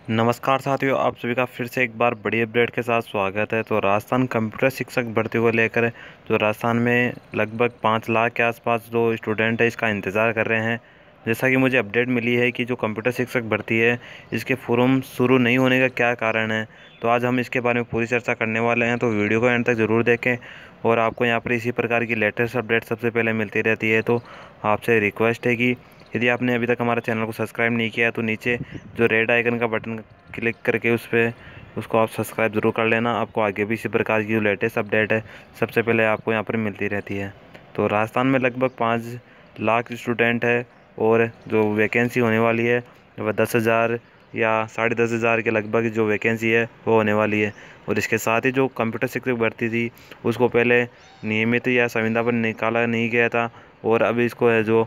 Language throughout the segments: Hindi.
नमस्कार साथियों, आप सभी का फिर से एक बार बड़ी अपडेट के साथ स्वागत है। तो राजस्थान कंप्यूटर शिक्षक भर्ती को लेकर जो राजस्थान में लगभग 5 लाख के आसपास जो स्टूडेंट है इसका इंतज़ार कर रहे हैं। जैसा कि मुझे अपडेट मिली है कि जो कंप्यूटर शिक्षक भर्ती है इसके फॉर्म शुरू नहीं होने का क्या कारण है, तो आज हम इसके बारे में पूरी चर्चा करने वाले हैं। तो वीडियो को एंड तक ज़रूर देखें और आपको यहाँ पर इसी प्रकार की लेटेस्ट अपडेट सबसे पहले मिलती रहती है। तो आपसे रिक्वेस्ट है कि यदि आपने अभी तक हमारे चैनल को सब्सक्राइब नहीं किया तो नीचे जो रेड आइकन का बटन क्लिक करके उसको आप सब्सक्राइब ज़रूर कर लेना। आपको आगे भी इसी प्रकार की जो लेटेस्ट अपडेट है सबसे पहले आपको यहाँ पर मिलती रहती है। तो राजस्थान में लगभग 5 लाख स्टूडेंट है और जो वैकेंसी होने वाली है वह 10,000 या 10,500 के लगभग जो वैकेंसी है वो होने वाली है। और इसके साथ ही जो कंप्यूटर शिक्षक भर्ती थी उसको पहले नियमित या संविदा पर निकाला नहीं गया था और अभी इसको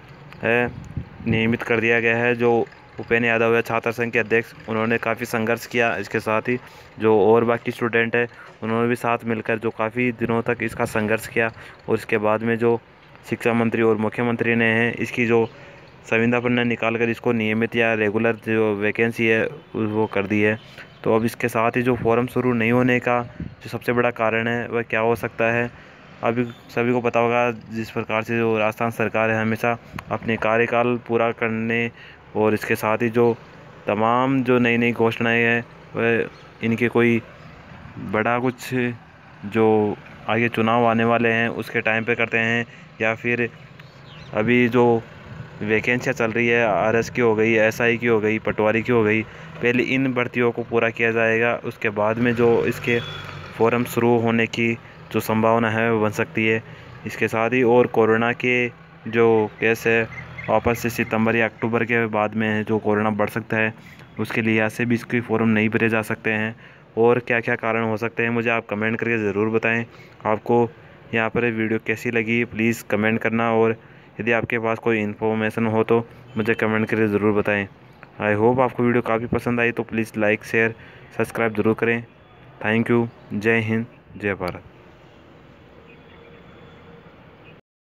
है नियमित कर दिया गया है। जो उपेंद्र यादव है छात्र संघ के अध्यक्ष, उन्होंने काफ़ी संघर्ष किया। इसके साथ ही जो और बाकी स्टूडेंट है उन्होंने भी साथ मिलकर जो काफ़ी दिनों तक इसका संघर्ष किया और इसके बाद में जो शिक्षा मंत्री और मुख्यमंत्री ने है इसकी जो संविदा पर निकाल कर इसको नियमित या रेगुलर जो वैकेंसी है वो कर दी है। तो अब इसके साथ ही जो फॉर्म शुरू नहीं होने का जो सबसे बड़ा कारण है वह क्या हो सकता है, अभी सभी को पता होगा। जिस प्रकार से जो राजस्थान सरकार है हमेशा अपने कार्यकाल पूरा करने और इसके साथ ही जो तमाम जो नई नई घोषणाएं हैं वह इनके कोई बड़ा कुछ जो आगे चुनाव आने वाले हैं उसके टाइम पे करते हैं, या फिर अभी जो वैकेंसियाँ चल रही है आरएस की हो गई, एसआई की हो गई, पटवारी की हो गई, पहले इन भर्तियों को पूरा किया जाएगा। उसके बाद में जो इसके फॉर्म शुरू होने की जो संभावना है वो बन सकती है। इसके साथ ही और कोरोना के जो केस है वापस से सितंबर या अक्टूबर के बाद में जो कोरोना बढ़ सकता है उसके लिहाज से भी इसके फॉर्म नहीं भरे जा सकते हैं। और क्या क्या कारण हो सकते हैं मुझे आप कमेंट करके ज़रूर बताएं। आपको यहाँ पर वीडियो कैसी लगी प्लीज़ कमेंट करना, और यदि आपके पास कोई इन्फॉर्मेशन हो तो मुझे कमेंट करके ज़रूर बताएं। आई होप आपको वीडियो काफ़ी पसंद आई, तो प्लीज़ लाइक शेयर सब्सक्राइब ज़रूर करें। Thank you. जय हिंद, जय भारत।